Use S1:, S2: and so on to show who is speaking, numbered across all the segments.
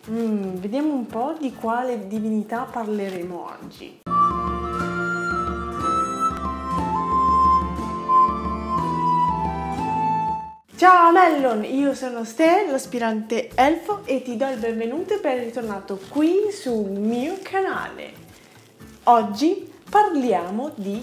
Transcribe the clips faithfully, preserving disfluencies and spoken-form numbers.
S1: Mm, vediamo un po' di quale divinità parleremo oggi. Ciao Mellon, io sono Ste, l'aspirante elfo, e ti do il benvenuto e ben ritornato qui sul mio canale. Oggi parliamo di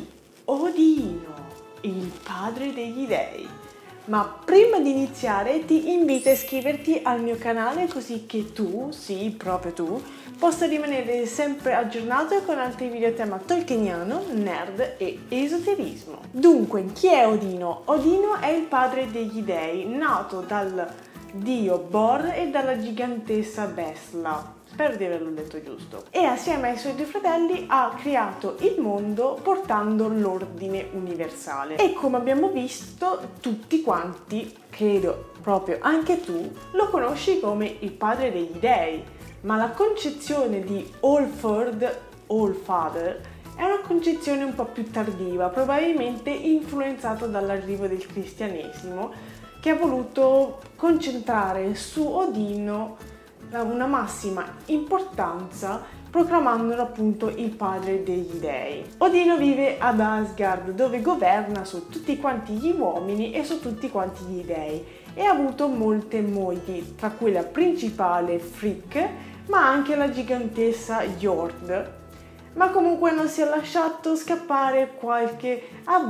S1: Odino, il padre degli dei. Ma prima di iniziare ti invito a iscriverti al mio canale così che tu, sì, proprio tu, possa rimanere sempre aggiornato con altri video a tema tolkieniano, nerd e esoterismo. Dunque, chi è Odino? Odino è il padre degli dei, nato dal dio Bor e dalla gigantessa Besla. Spero di averlo detto giusto. E assieme ai suoi due fratelli ha creato il mondo portando l'ordine universale. E come abbiamo visto, tutti quanti, credo proprio anche tu, lo conosci come il padre degli dei. Ma la concezione di Allford, Allfather, è una concezione un po' più tardiva, probabilmente influenzata dall'arrivo del cristianesimo, che ha voluto concentrare su Odino una massima importanza, proclamandolo appunto il padre degli dei. Odino vive ad Asgard, dove governa su tutti quanti gli uomini e su tutti quanti gli dei, e ha avuto molte mogli, tra cui la principale Frigg, ma anche la gigantessa Jord. Ma comunque non si è lasciato scappare qualche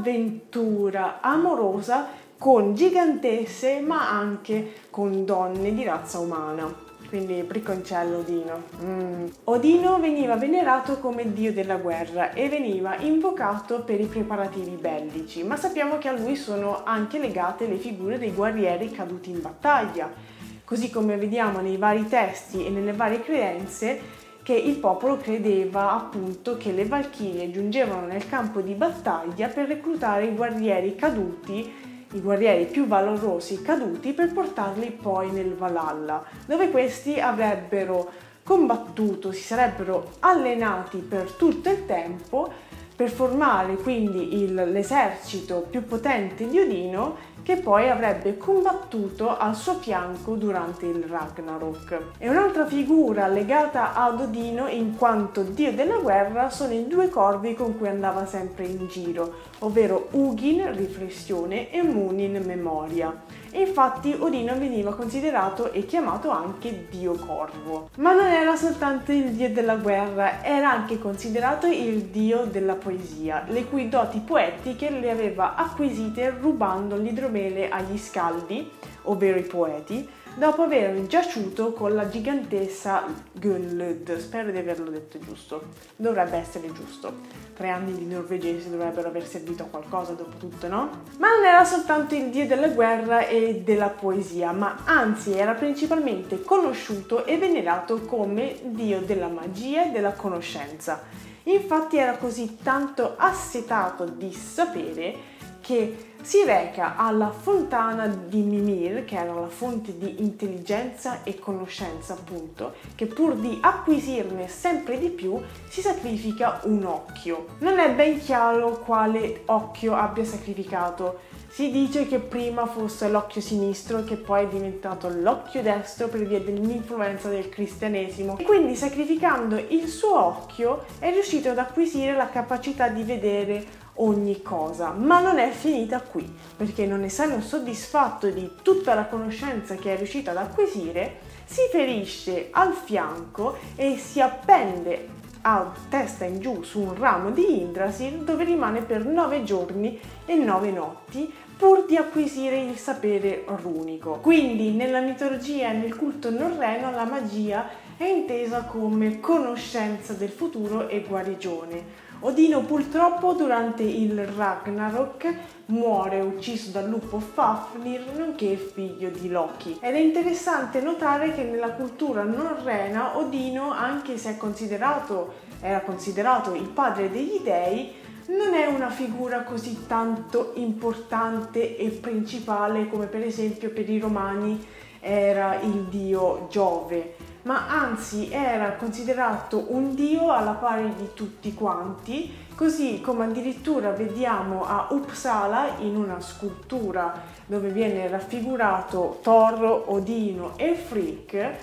S1: avventura amorosa con gigantesse, ma anche con donne di razza umana. Quindi bricconcello Odino. Mm. Odino veniva venerato come dio della guerra e veniva invocato per i preparativi bellici, ma sappiamo che a lui sono anche legate le figure dei guerrieri caduti in battaglia, così come vediamo nei vari testi e nelle varie credenze che il popolo credeva appunto che le Valchirie giungevano nel campo di battaglia per reclutare i guerrieri caduti, i guerrieri più valorosi caduti, per portarli poi nel Valhalla, dove questi avrebbero combattuto, si sarebbero allenati per tutto il tempo per formare quindi il, l'esercito più potente di Odino, che poi avrebbe combattuto al suo fianco durante il Ragnarok. E un'altra figura legata ad Odino in quanto dio della guerra sono i due corvi con cui andava sempre in giro, ovvero Hugin, riflessione, e Munin, memoria. E infatti Odino veniva considerato e chiamato anche dio corvo. Ma non era soltanto il dio della guerra, era anche considerato il dio della poesia, le cui doti poetiche le aveva acquisite rubando l'idromele agli Scaldi, ovvero i poeti, dopo aver giaciuto con la gigantessa Gunnlod. Spero di averlo detto giusto. Dovrebbe essere giusto. Tre anni di norvegese dovrebbero aver servito a qualcosa dopo tutto, no? Ma non era soltanto il dio della guerra e della poesia, ma anzi era principalmente conosciuto e venerato come dio della magia e della conoscenza. Infatti era così tanto assetato di sapere che si reca alla fontana di Mimir, che era la fonte di intelligenza e conoscenza appunto, che pur di acquisirne sempre di più si sacrifica un occhio. Non è ben chiaro quale occhio abbia sacrificato. Si dice che prima fosse l'occhio sinistro, che poi è diventato l'occhio destro per via dell'influenza del cristianesimo, e quindi sacrificando il suo occhio è riuscito ad acquisire la capacità di vedere ogni cosa. Ma non è finita qui, perché non essendo soddisfatto di tutta la conoscenza che è riuscito ad acquisire, si ferisce al fianco e si appende a testa in giù su un ramo di Yggdrasil, dove rimane per nove giorni e nove notti pur di acquisire il sapere runico. Quindi nella mitologia e nel culto norreno la magia è intesa come conoscenza del futuro e guarigione. Odino purtroppo durante il Ragnarok muore ucciso dal lupo Fafnir, nonché figlio di Loki. Ed è interessante notare che nella cultura norrena Odino, anche se è considerato, era considerato il padre degli dei, non è una figura così tanto importante e principale come per esempio per i romani era il dio Giove, ma anzi era considerato un dio alla pari di tutti quanti, così come addirittura vediamo a Uppsala in una scultura dove viene raffigurato Thor, Odino e Frigg.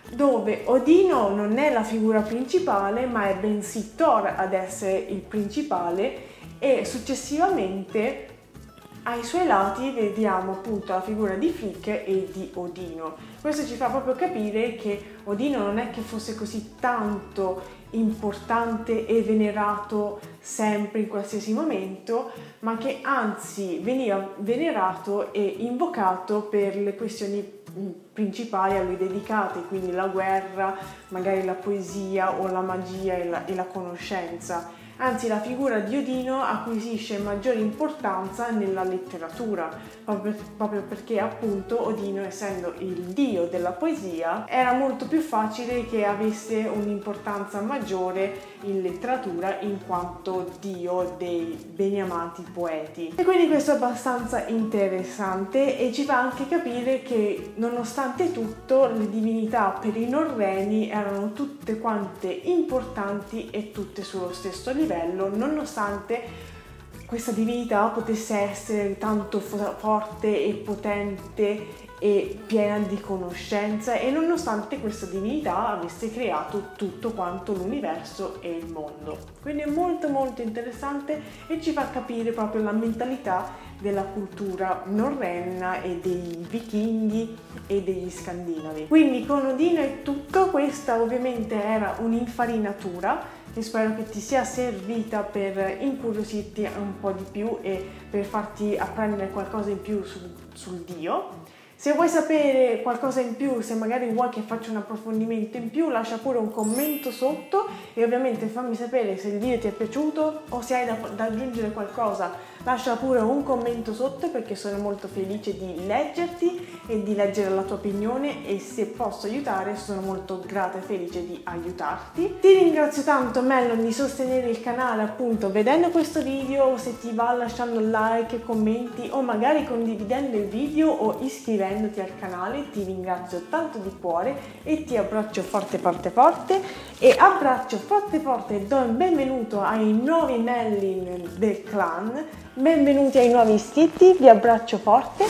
S1: dove Odino non è la figura principale, ma è bensì Thor ad essere il principale, e successivamente ai suoi lati vediamo appunto la figura di Frigg e di Odino. Questo ci fa proprio capire che Odino non è che fosse così tanto importante e venerato sempre in qualsiasi momento, ma che anzi veniva venerato e invocato per le questioni principali a lui dedicate, quindi la guerra, magari la poesia o la magia e la, e la conoscenza. Anzi, la figura di Odino acquisisce maggiore importanza nella letteratura, proprio, proprio perché appunto Odino, essendo il dio della poesia, era molto più facile che avesse un'importanza maggiore in letteratura in quanto dio dei beniamati poeti. E quindi questo è abbastanza interessante e ci fa anche capire che nonostante tutto le divinità per i norreni erano tutte quante importanti e tutte sullo stesso livello, nonostante questa divinità potesse essere tanto forte e potente e piena di conoscenza, e nonostante questa divinità avesse creato tutto quanto l'universo e il mondo. Quindi è molto molto interessante e ci fa capire proprio la mentalità della cultura norrena e dei vichinghi e degli scandinavi. Quindi con Odino è tutto. Questa ovviamente era un'infarinatura e spero che ti sia servita per incuriosirti un po' di più e per farti apprendere qualcosa in più su, sul dio. Se vuoi sapere qualcosa in più, se magari vuoi che faccia un approfondimento in più, lascia pure un commento sotto e ovviamente fammi sapere se il video ti è piaciuto o se hai da, da aggiungere qualcosa. Lascia pure un commento sotto perché sono molto felice di leggerti e di leggere la tua opinione, e se posso aiutare sono molto grata e felice di aiutarti. Ti ringrazio tanto Mellon di sostenere il canale appunto vedendo questo video, o se ti va lasciando like, commenti o magari condividendo il video o iscrivendoti al canale. Ti ringrazio tanto di cuore e ti abbraccio forte forte forte e abbraccio forte forte e do il benvenuto ai nuovi Mellin del clan. Benvenuti ai nuovi iscritti, vi abbraccio forte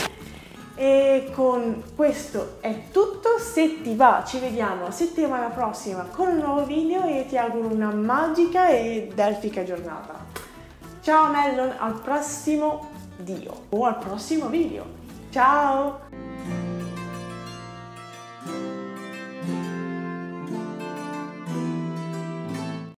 S1: e con questo è tutto. Se ti va ci vediamo settimana prossima con un nuovo video e ti auguro una magica ed elfica giornata. Ciao Mellon, al prossimo dio o al prossimo video. Ciao!